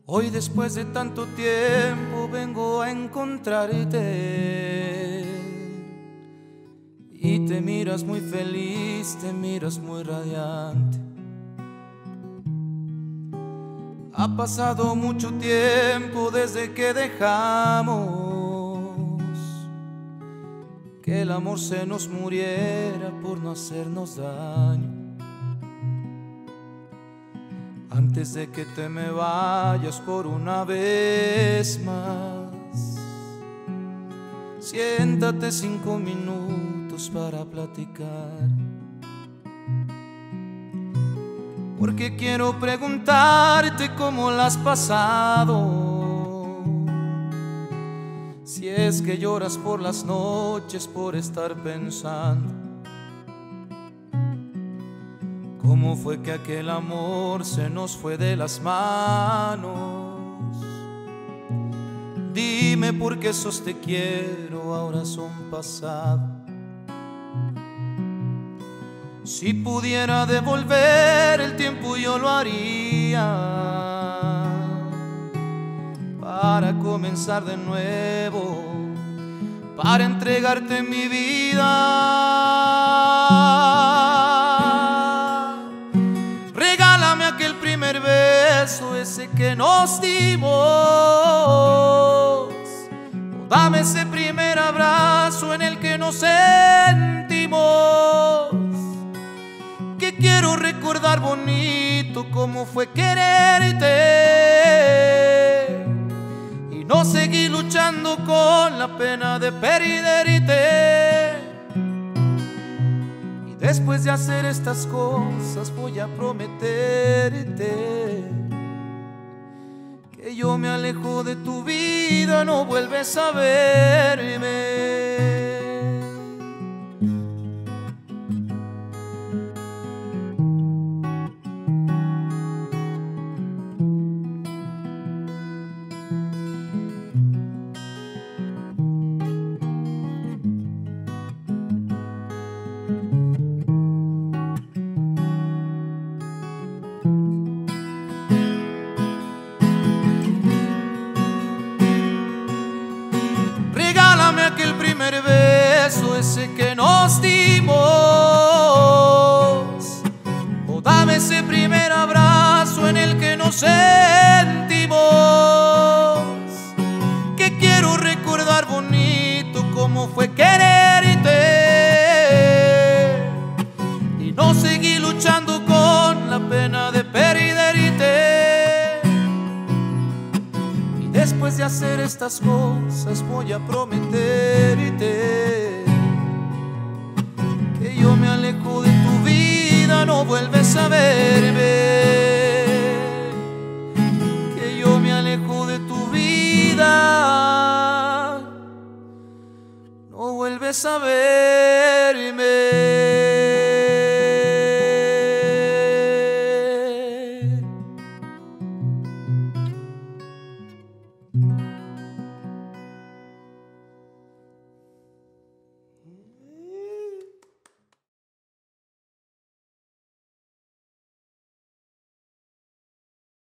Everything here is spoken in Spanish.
Hoy después de tanto tiempo vengo a encontrarte y te miras muy feliz, te miras muy radiante. Ha pasado mucho tiempo desde que dejamos que el amor se nos muriera por no hacernos daño. Antes de que te me vayas por una vez más, siéntate 5 minutos para platicar, porque quiero preguntarte cómo la has pasado. Si es que lloras por las noches por estar pensando cómo fue que aquel amor se nos fue de las manos. Dime por qué esos te quiero ahora son pasado. Si pudiera devolver el tiempo yo lo haría, para comenzar de nuevo, para entregarte mi vida. Regálame aquel primer beso, ese que nos dimos, o dame ese primer abrazo en el que nos sentimos. Que quiero recordar bonito cómo fue quererte y no seguir luchando con la pena de perderte. Y después de hacer estas cosas voy a prometerte que yo me alejo de tu vida, no vuelves a verme. Aquel primer beso, ese que nos dimos, o dame ese primer abrazo en el que nos sentimos. Que quiero recordar bonito cómo fue quererte y no seguir luchando con la pena de perderte. Después de hacer estas cosas voy a prometerte que yo me alejo de tu vida, no vuelves a verme. Que yo me alejo de tu vida, no vuelves a verme.